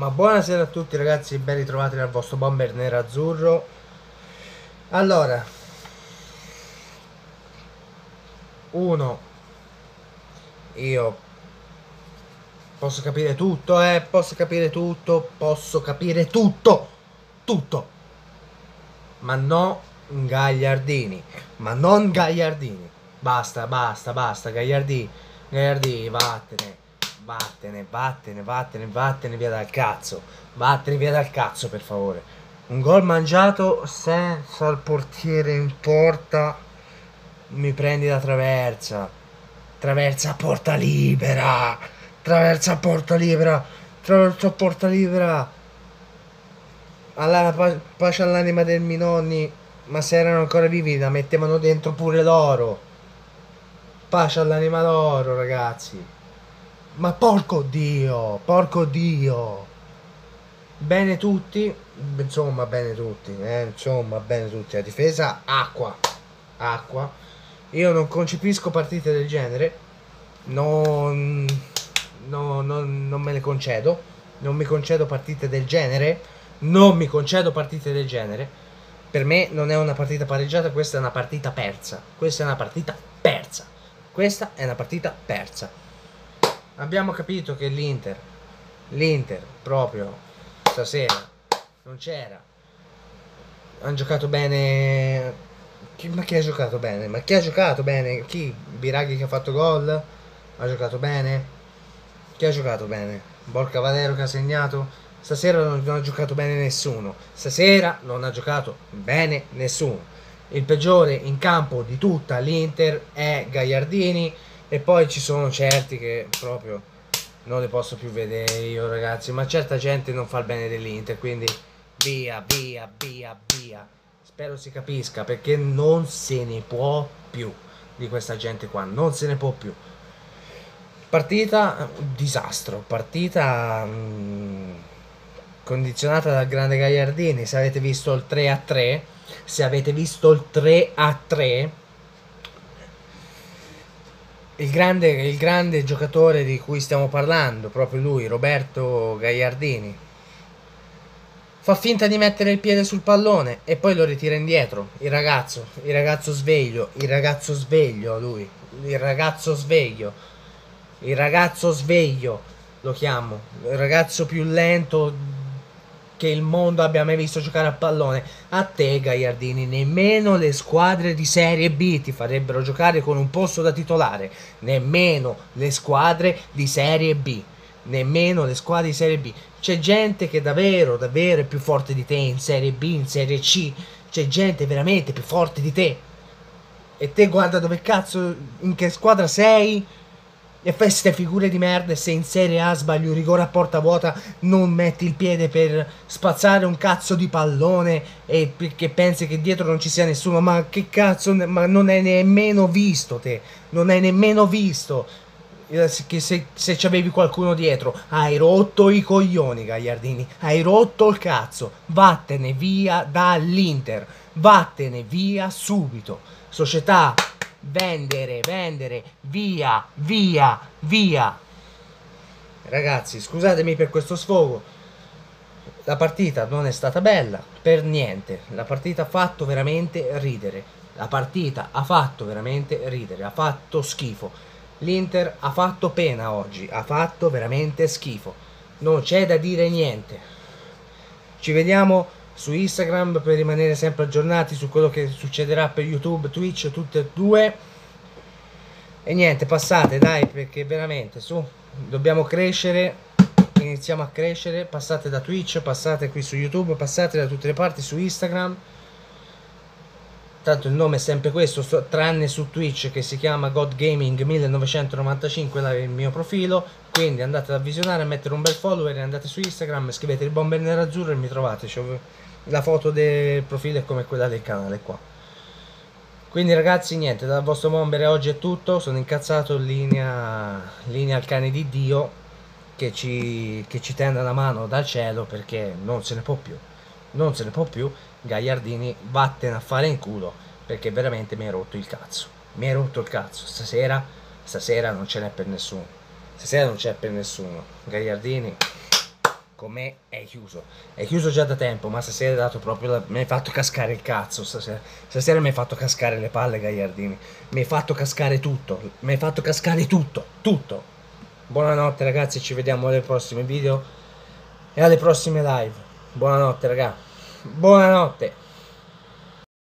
Ma buonasera a tutti ragazzi, ben ritrovati dal vostro bomber nero-azzurro. Allora, io posso capire tutto, posso capire tutto, tutto. Ma no Gagliardini, ma non Gagliardini. Basta, Gagliardini, vattene via dal cazzo. Vattene via dal cazzo, per favore. Un gol mangiato senza il portiere in porta. Mi prendi la traversa. Traversa a porta libera. Traversa a porta libera. Traversa a porta libera. Pace all'anima del miei nonni. Ma se erano ancora vivi la mettevano dentro pure loro. Pace all'anima loro, ragazzi. Ma porco Dio. Porco Dio. Bene tutti. Insomma, bene tutti. Insomma, bene tutti. La difesa, acqua. Acqua. Io non concepisco partite del genere. Non me le concedo. Non mi concedo partite del genere. Non mi concedo partite del genere. Per me non è una partita pareggiata, questa è una partita persa. Questa è una partita persa. Questa è una partita persa. Abbiamo capito che l'Inter proprio stasera non c'era. Hanno giocato bene. Ma chi ha giocato bene? Ma chi ha giocato bene? Chi? Biraghi che ha fatto gol? Ha giocato bene? Chi ha giocato bene? Borca Valero che ha segnato? Stasera non ha giocato bene nessuno. Stasera non ha giocato bene nessuno. Il peggiore in campo di tutta l'Inter è Gagliardini. E poi ci sono certi che proprio non li posso più vedere io, ragazzi. Ma certa gente non fa il bene dell'Inter. Quindi via. Spero si capisca, perché non se ne può più di questa gente qua. Non se ne può più. Partita disastro. Partita condizionata dal grande Gagliardini. Se avete visto il 3-3, se avete visto il 3-3, il grande giocatore di cui stiamo parlando, proprio lui, Roberto Gagliardini, fa finta di mettere il piede sul pallone e poi lo ritira indietro. Il ragazzo sveglio lui, il ragazzo sveglio lo chiamo, il ragazzo più lento che il mondo abbia mai visto giocare a pallone. A te, Gagliardini, nemmeno le squadre di Serie B ti farebbero giocare con un posto da titolare. Nemmeno le squadre di Serie B. Nemmeno le squadre di Serie B. C'è gente che davvero è più forte di te in Serie B, in Serie C. C'è gente veramente più forte di te. E te guarda dove cazzo, in che squadra sei, e fai ste figure di merda. E se in Serie A sbagli un rigore a porta vuota, non metti il piede per spazzare un cazzo di pallone e perché pensi che dietro non ci sia nessuno. Ma che cazzo, ma non hai nemmeno visto te. Non hai nemmeno visto che se c'avevi qualcuno dietro. Hai rotto i coglioni, Gagliardini. Hai rotto il cazzo. Vattene via dall'Inter. Vattene via subito. Società, vendere, via. Ragazzi, scusatemi per questo sfogo. La partita non è stata bella per niente. La partita ha fatto veramente ridere. Ha fatto schifo. L'Inter ha fatto pena oggi, ha fatto veramente schifo. Non c'è da dire niente. Ci vediamo su Instagram per rimanere sempre aggiornati su quello che succederà per YouTube, Twitch, tutte e due. E niente, passate dai, perché veramente su, dobbiamo crescere, iniziamo a crescere. Passate da Twitch, passate qui su YouTube, passate da tutte le parti su Instagram. Tanto il nome è sempre questo, tranne su Twitch che si chiama God Gaming 1995, là è il mio profilo. Quindi andate a visionare, a mettere un bel follower, e andate su Instagram, scrivete il bomber nero-azzurro e mi trovate. La foto del profilo è come quella del canale qua. Quindi ragazzi, niente, dal vostro bomber oggi è tutto. Sono incazzato, linea al cane di Dio che ci tenda la mano dal cielo, perché non se ne può più. Gagliardini, vattene a fare in culo, perché veramente mi hai rotto il cazzo. Stasera non ce n'è per nessuno. Gagliardini, con me è chiuso. È chiuso già da tempo, ma stasera hai dato proprio mi hai fatto cascare il cazzo stasera. Stasera mi hai fatto cascare le palle, Gagliardini. Mi hai fatto cascare tutto. Mi hai fatto cascare tutto. Tutto. Buonanotte ragazzi, ci vediamo nei prossimi video e alle prossime live. Buonanotte ragazzi. Buonanotte.